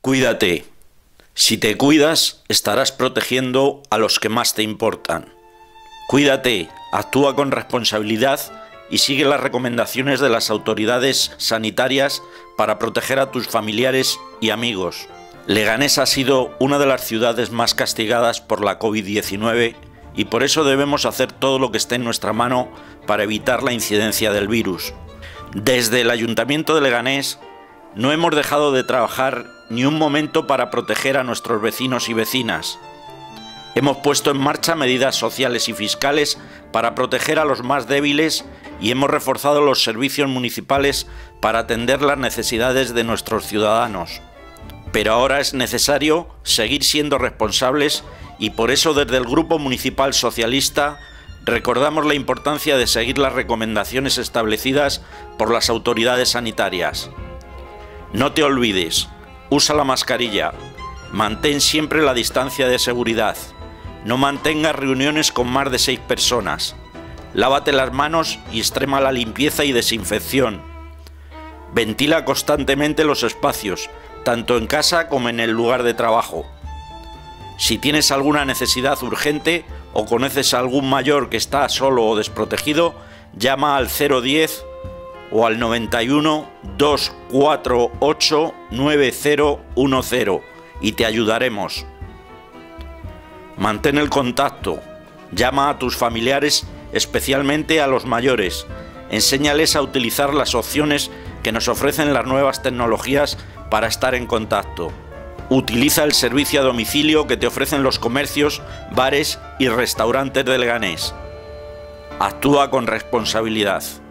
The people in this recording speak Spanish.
Cuídate. Si te cuidas, estarás protegiendo a los que más te importan. Cuídate, actúa con responsabilidad y sigue las recomendaciones de las autoridades sanitarias para proteger a tus familiares y amigos. Leganés ha sido una de las ciudades más castigadas por la COVID-19 y por eso debemos hacer todo lo que esté en nuestra mano para evitar la incidencia del virus. Desde el Ayuntamiento de Leganés no hemos dejado de trabajar ni un momento para proteger a nuestros vecinos y vecinas. Hemos puesto en marcha medidas sociales y fiscales para proteger a los más débiles y hemos reforzado los servicios municipales para atender las necesidades de nuestros ciudadanos. Pero ahora es necesario seguir siendo responsables y por eso desde el Grupo Municipal Socialista recordamos la importancia de seguir las recomendaciones establecidas por las autoridades sanitarias. No te olvides, usa la mascarilla, mantén siempre la distancia de seguridad, no mantengas reuniones con más de 6 personas, lávate las manos y extrema la limpieza y desinfección. Ventila constantemente los espacios, tanto en casa como en el lugar de trabajo. Si tienes alguna necesidad urgente o conoces a algún mayor que está solo o desprotegido, llama al 010 o al 91 248 9010 y te ayudaremos. Mantén el contacto, llama a tus familiares, especialmente a los mayores, enséñales a utilizar las opciones que nos ofrecen las nuevas tecnologías para estar en contacto. Utiliza el servicio a domicilio que te ofrecen los comercios, bares y restaurantes de Leganés. Actúa con responsabilidad.